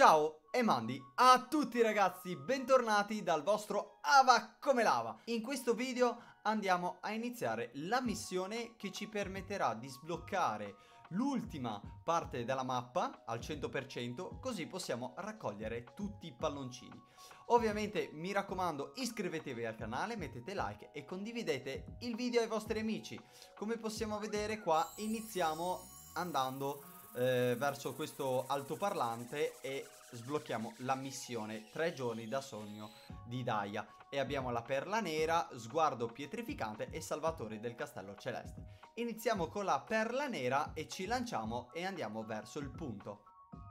Ciao e mandi a tutti ragazzi, bentornati dal vostro Ava come Lava. In questo video andiamo a iniziare la missione che ci permetterà di sbloccare l'ultima parte della mappa al 100%, così possiamo raccogliere tutti i palloncini. Ovviamente mi raccomando, iscrivetevi al canale, mettete like e condividete il video ai vostri amici. Come possiamo vedere qua iniziamo andando verso questo altoparlante e sblocchiamo la missione 3 giorni da sogno di Daya. E abbiamo la perla nera, sguardo pietrificante e salvatori del castello celeste. Iniziamo con la perla nera e ci lanciamo e andiamo verso il punto.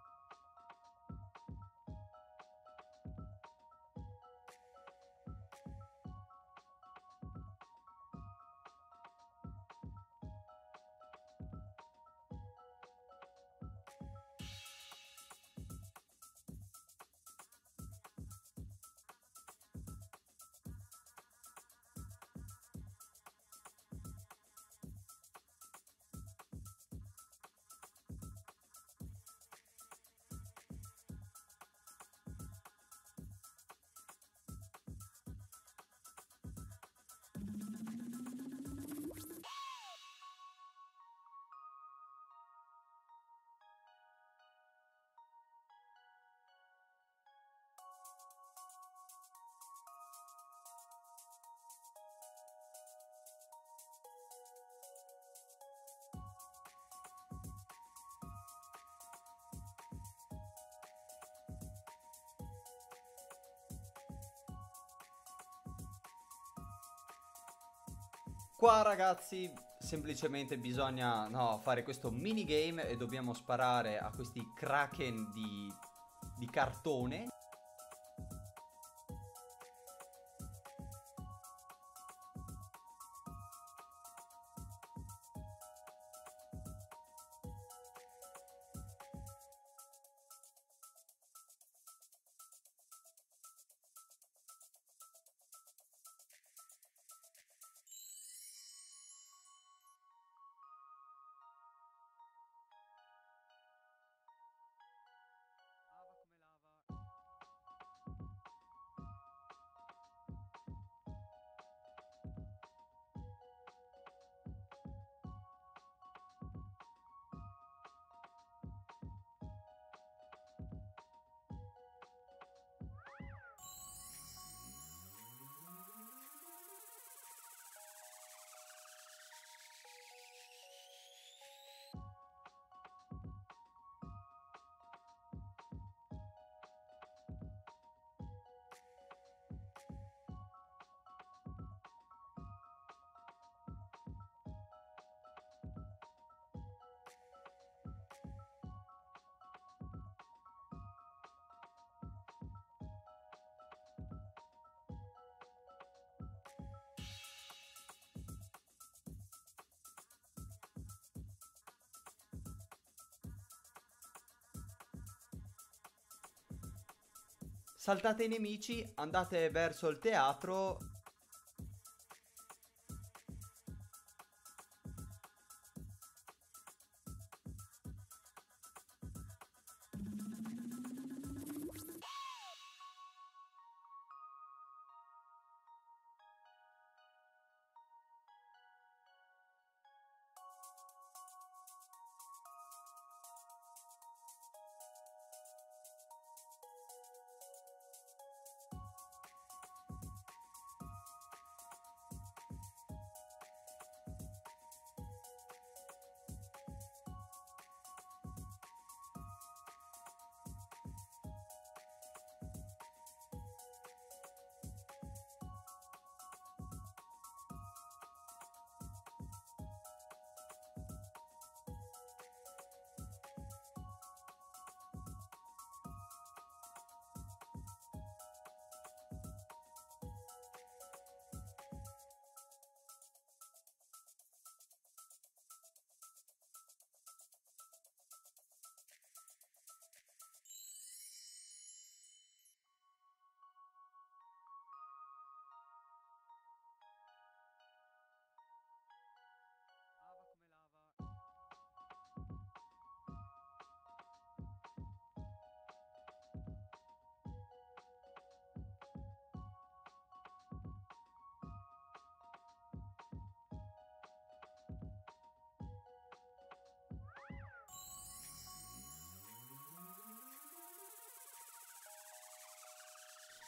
Qua ragazzi semplicemente bisogna fare questo minigame e dobbiamo sparare a questi kraken di cartone. Saltate i nemici, andate verso il teatro.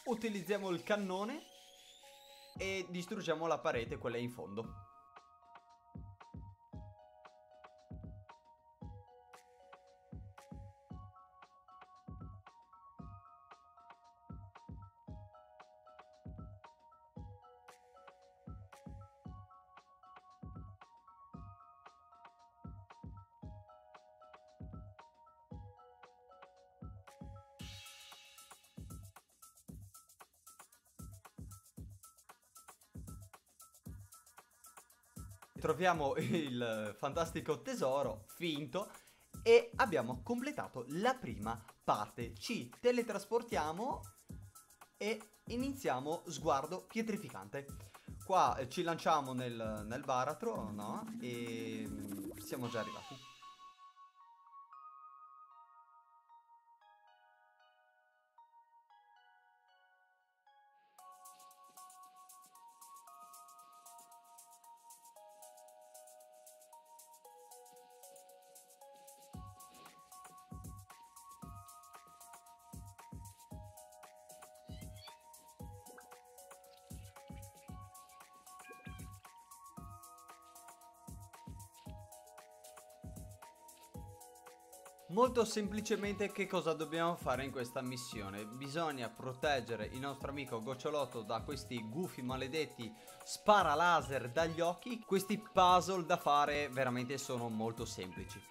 utilizziamo il cannone e distruggiamo la parete, quella in fondo. Troviamo il fantastico tesoro finto e abbiamo completato la prima parte. Ci teletrasportiamo e iniziamo sguardo pietrificante. Qua ci lanciamo nel baratro, no? E siamo già arrivati. Molto semplicemente che cosa dobbiamo fare in questa missione? Bisogna proteggere il nostro amico Gocciolotto da questi gufi maledetti spara laser dagli occhi. Questi puzzle da fare veramente sono molto semplici.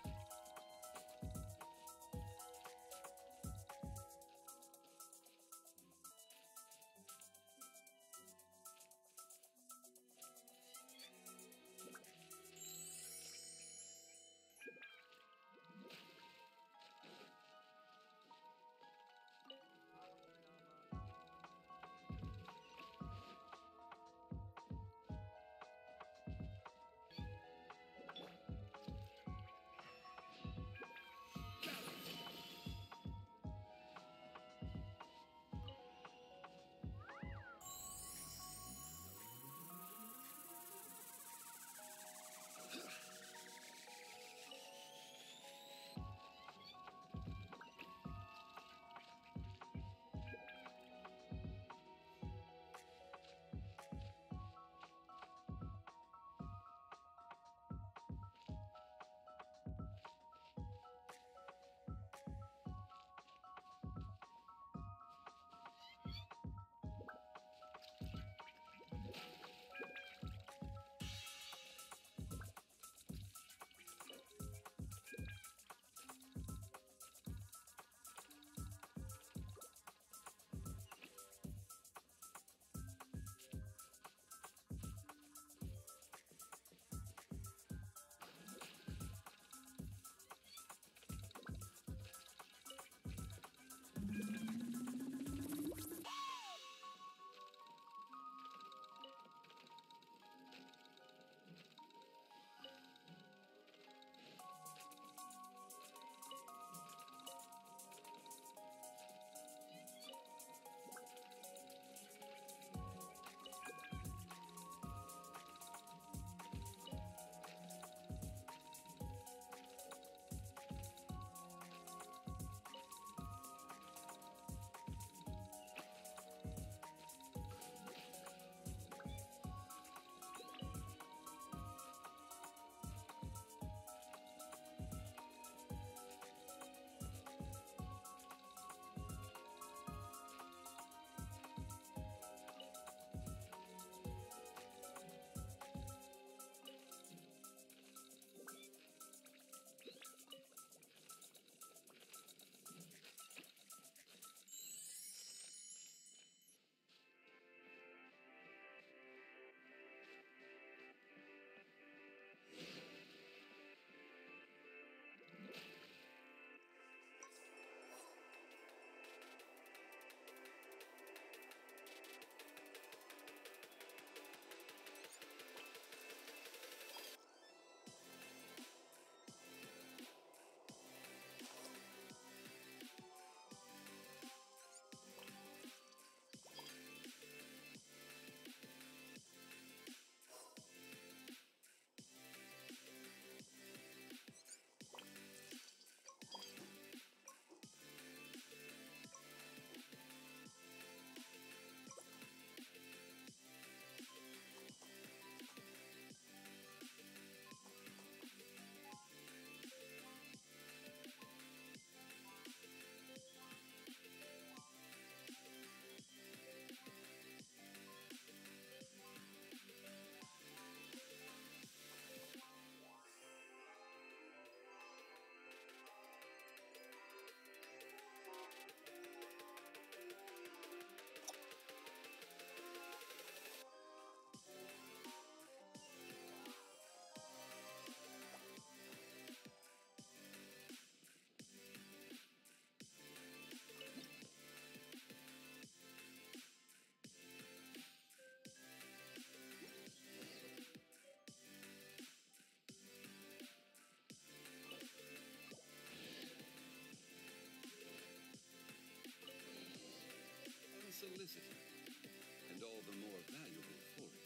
unsolicited, and all the more valuable for it.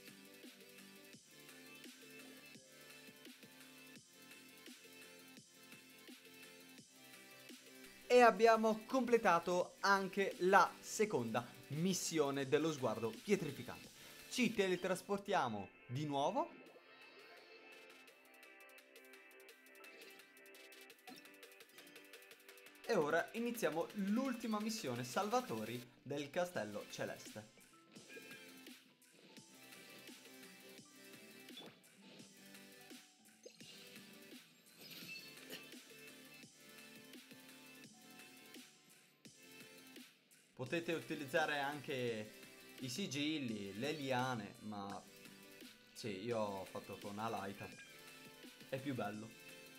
E abbiamo completato anche la seconda missione dello sguardo pietrificante. Ci teletrasportiamo di nuovo. E ora iniziamo l'ultima missione, salvatori del Castello Celeste. Potete utilizzare anche i sigilli, le liane, ma sì, io ho fatto con Alaita. È più bello.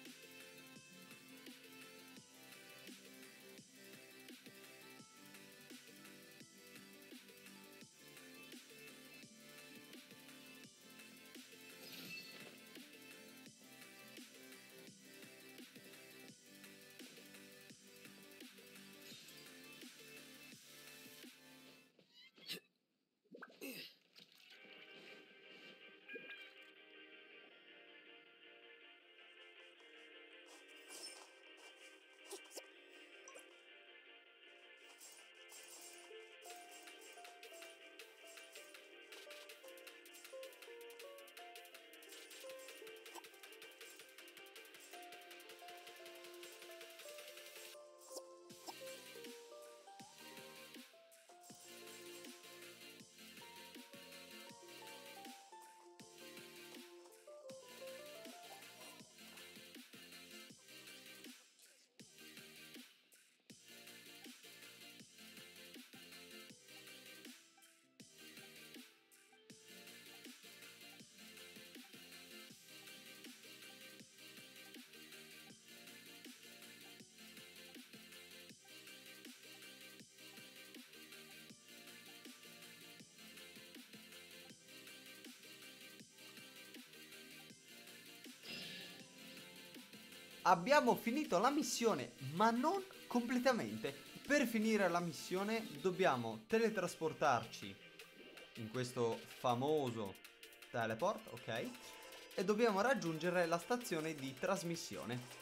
Abbiamo finito la missione, ma non completamente. Per finire la missione dobbiamo teletrasportarci in questo famoso teleport, ok? E dobbiamo raggiungere la stazione di trasmissione.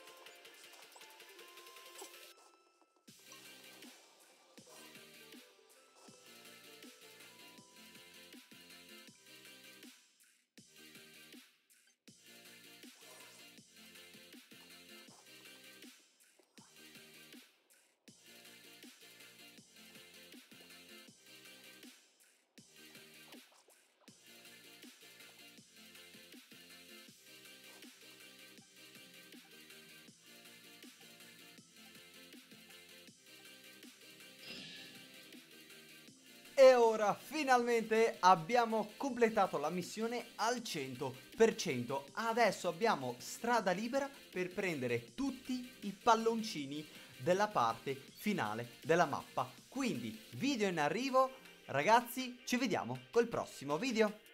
E ora finalmente abbiamo completato la missione al 100%. Adesso abbiamo strada libera per prendere tutti i palloncini della parte finale della mappa. Quindi video in arrivo, ragazzi, ci vediamo col prossimo video.